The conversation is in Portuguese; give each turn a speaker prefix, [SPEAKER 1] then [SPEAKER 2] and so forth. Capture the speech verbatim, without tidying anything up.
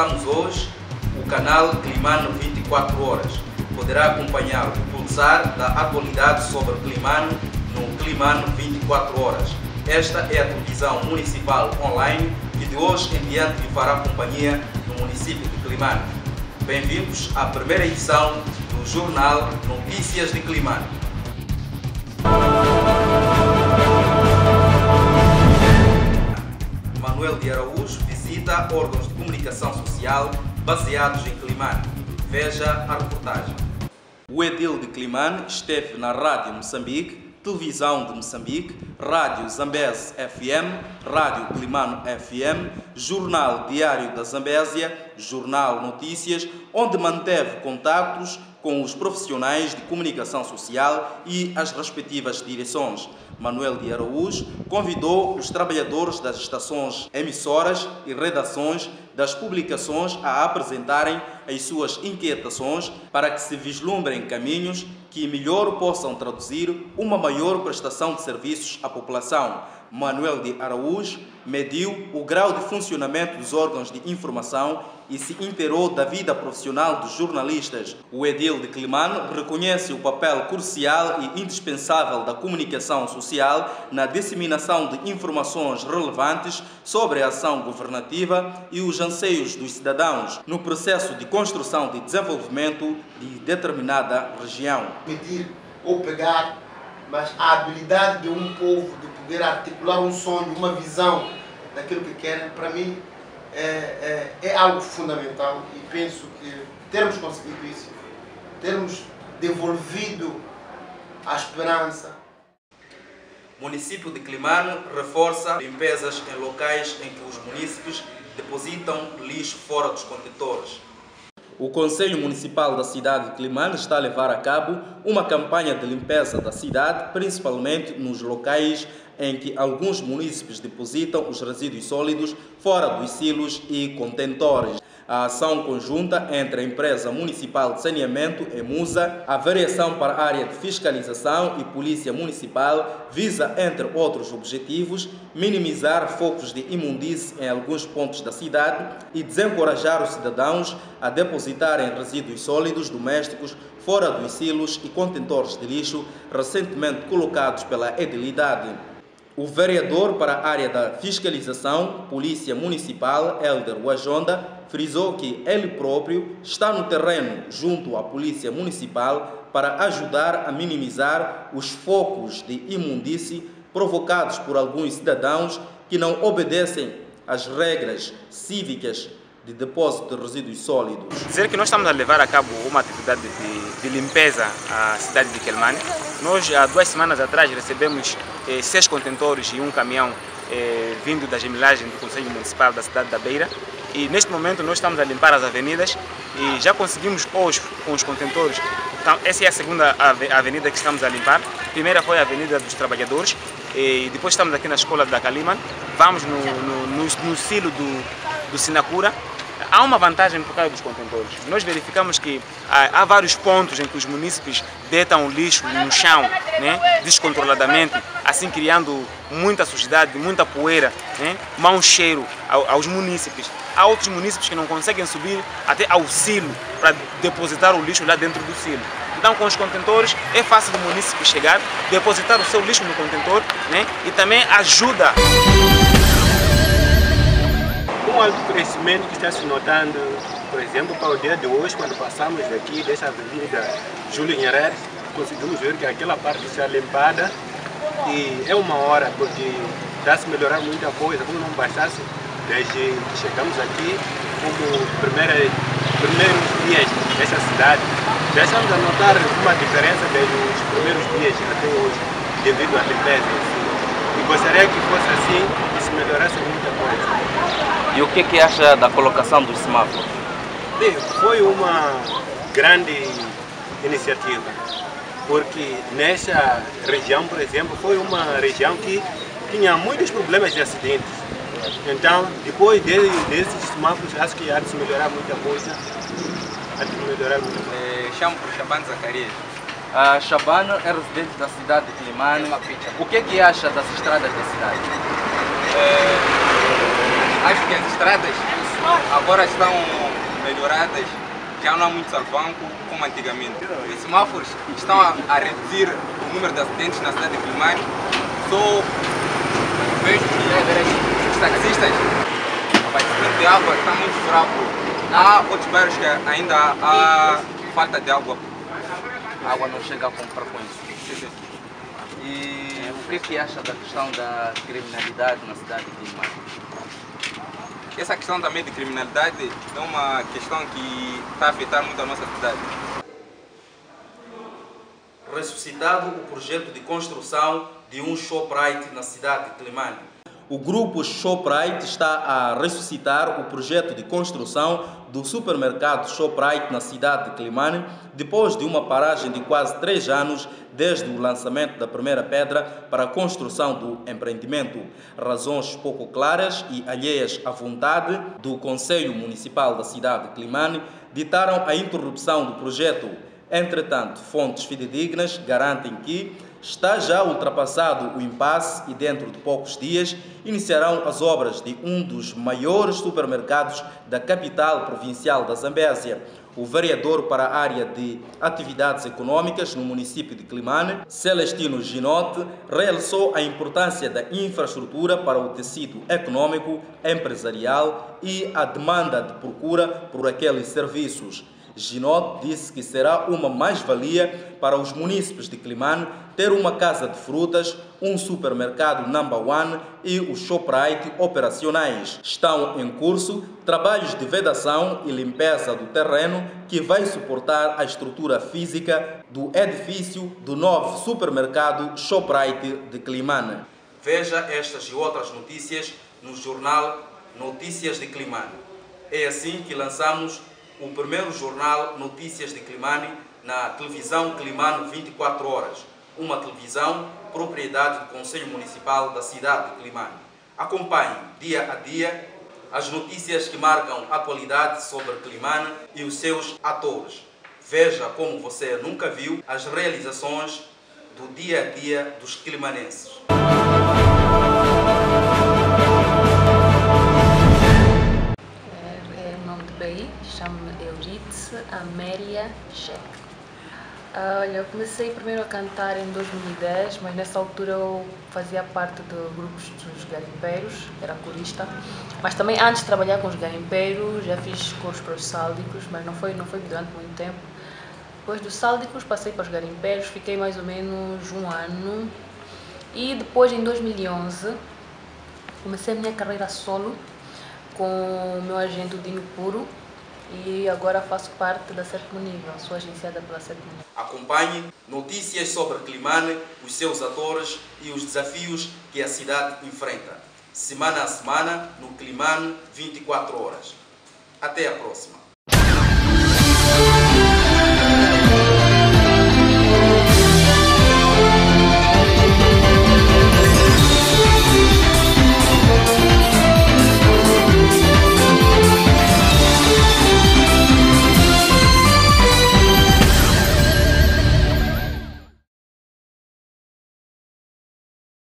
[SPEAKER 1] lançamos hoje o canal Climano vinte e quatro horas. Poderá acompanhar o pulsar da atualidade sobre Climano no Climano vinte e quatro horas. Esta é a televisão municipal online que de hoje em diante lhe fará companhia no município de Climano. Bem-vindos à primeira edição do jornal Notícias de Climano. Manuel de Araújo visita órgãos de comunicação social baseados em Climano. Veja a reportagem. O edil de Climano esteve na Rádio Moçambique, Televisão de Moçambique, Rádio Zambeze F M, Rádio Climano F M, Jornal Diário da Zambésia, Jornal Notícias, onde manteve contactos com os profissionais de comunicação social e as respectivas direções. Manuel de Araújo convidou os trabalhadores das estações emissoras e redações das publicações a apresentarem as suas inquietações para que se vislumbrem caminhos que melhor possam traduzir uma maior prestação de serviços à população. Manuel de Araújo mediu o grau de funcionamento dos órgãos de informação e se inteirou da vida profissional dos jornalistas. O edil de Climano reconhece o papel crucial e indispensável da comunicação social na disseminação de informações relevantes sobre a ação governativa e os anseios dos cidadãos no processo de construção de desenvolvimento de determinada região.
[SPEAKER 2] Medir ou pegar, mas a habilidade de um povo de poder articular um sonho, uma visão daquilo que querem, para mim é, é, é algo fundamental e penso que termos conseguido isso, termos devolvido a esperança.
[SPEAKER 1] O município de Climano reforça limpezas em locais em que os munícipes depositam lixo fora dos contentores. O Conselho Municipal da cidade de Climano está a levar a cabo uma campanha de limpeza da cidade, principalmente nos locais em que alguns munícipes depositam os resíduos sólidos fora dos silos e contentores. A ação conjunta entre a Empresa Municipal de Saneamento, EMUSA, a Variação para a Área de Fiscalização e Polícia Municipal visa, entre outros objetivos, minimizar focos de imundície em alguns pontos da cidade e desencorajar os cidadãos a depositarem resíduos sólidos domésticos fora dos silos e contentores de lixo recentemente colocados pela edilidade. O vereador para a área da fiscalização, Polícia Municipal, Helder Wajonda, frisou que ele próprio está no terreno junto à Polícia Municipal para ajudar a minimizar os focos de imundície provocados por alguns cidadãos que não obedecem às regras cívicas de depósito de resíduos sólidos.
[SPEAKER 3] Dizer que nós estamos a levar a cabo uma atividade de, de limpeza à cidade de Quelimane. Nós, há duas semanas atrás, recebemos eh, seis contentores e um caminhão eh, vindo da gemilagem do Conselho Municipal da cidade da Beira. E neste momento nós estamos a limpar as avenidas e já conseguimos hoje com os contentores. Então, essa é a segunda avenida que estamos a limpar. A primeira foi a Avenida dos Trabalhadores e depois estamos aqui na Escola da Caliman. Vamos no, no, no, no silo do, do Sinacura. Há uma vantagem por causa dos contentores. Nós verificamos que há, há vários pontos em que os munícipes deitam o lixo no chão, né, descontroladamente, assim criando muita sujidade, muita poeira, né, mau cheiro ao, aos munícipes. Há outros munícipes que não conseguem subir até ao silo para depositar o lixo lá dentro do silo. Então, com os contentores, é fácil do munícipe chegar, depositar o seu lixo no contentor, né, e também ajuda.
[SPEAKER 4] Um alto crescimento que está se notando, por exemplo, para o dia de hoje, quando passamos daqui dessa avenida Júlio Nhereres, conseguimos ver que aquela parte está limpada e é uma hora, porque dá-se melhorar muita coisa, como não bastasse, desde que chegamos aqui, como primeira, primeiros dias dessa cidade, já estamos a notar uma diferença desde os primeiros dias até hoje, devido à limpeza em si. E gostaria que fosse assim e se melhorasse muita coisa.
[SPEAKER 1] E o que que acha da colocação dos semáforos?
[SPEAKER 4] Bem, foi uma grande iniciativa, porque nessa região, por exemplo, foi uma região que tinha muitos problemas de acidentes. Então, depois de, desses semáforos, acho que há de se melhorar muita coisa. Há de se melhorar muita coisa.
[SPEAKER 5] É, chamo por Chabano Zacarias.
[SPEAKER 1] A Chabano é residente da cidade de Climano. O que que acha das estradas da cidade?
[SPEAKER 5] É, acho que as estradas agora estão melhoradas, já não há muito salvanco como antigamente. Os semáforos estão a, a reduzir o número de acidentes na cidade de Quelimane. Só vejo que os taxistas, o abastecimento de água está muito fraco. Há outros bairros que ainda há falta de água.
[SPEAKER 6] A água não chega com frequência. E o que é que acha da questão da criminalidade na cidade de Quelimane?
[SPEAKER 5] Essa questão também de criminalidade é uma questão que está a afetar muito a nossa cidade.
[SPEAKER 1] Ressuscitado o projeto de construção de um Shoprite na cidade de Quelimane. O grupo Shoprite está a ressuscitar o projeto de construção do supermercado Shoprite na cidade de Quelimane, depois de uma paragem de quase três anos desde o lançamento da primeira pedra para a construção do empreendimento. Razões pouco claras e alheias à vontade do Conselho Municipal da cidade de Quelimane ditaram a interrupção do projeto. Entretanto, fontes fidedignas garantem que está já ultrapassado o impasse e dentro de poucos dias iniciarão as obras de um dos maiores supermercados da capital provincial da Zambésia. O vereador para a área de atividades econômicas no município de Quelimane, Celestino Ginote, realçou a importância da infraestrutura para o tecido econômico, empresarial e a demanda de procura por aqueles serviços. Ginote disse que será uma mais-valia para os munícipes de Quelimane ter uma casa de frutas, um supermercado number one e o Shoprite operacionais. Estão em curso trabalhos de vedação e limpeza do terreno que vai suportar a estrutura física do edifício do novo supermercado Shoprite de Quelimane. Veja estas e outras notícias no jornal Notícias de Quelimane. É assim que lançamos o primeiro jornal Notícias de Quelimane na televisão Quelimane vinte e quatro horas, uma televisão propriedade do Conselho Municipal da cidade de Quelimane. Acompanhe dia a dia as notícias que marcam a atualidade sobre Quelimane e os seus atores. Veja como você nunca viu as realizações do dia a dia dos quilimanenses.
[SPEAKER 7] Chamo-me Euridice Amélia Cheque. Olha, eu comecei primeiro a cantar em dois mil e dez, mas nessa altura eu fazia parte de grupos dos garimpeiros, era corista. Mas também antes de trabalhar com os garimpeiros, já fiz cursos para os sáldicos, mas não foi, não foi durante muito tempo. Depois dos sáldicos passei para os garimpeiros, fiquei mais ou menos um ano. E depois, em dois mil e onze, comecei a minha carreira solo com o meu agente Dinho Puro. E agora faço parte da Sétimo Nível, sou agenciada pela Sétimo Nível.
[SPEAKER 1] Acompanhe notícias sobre Quelimane, os seus atores e os desafios que a cidade enfrenta. Semana a semana, no Quelimane vinte e quatro horas. Até a próxima.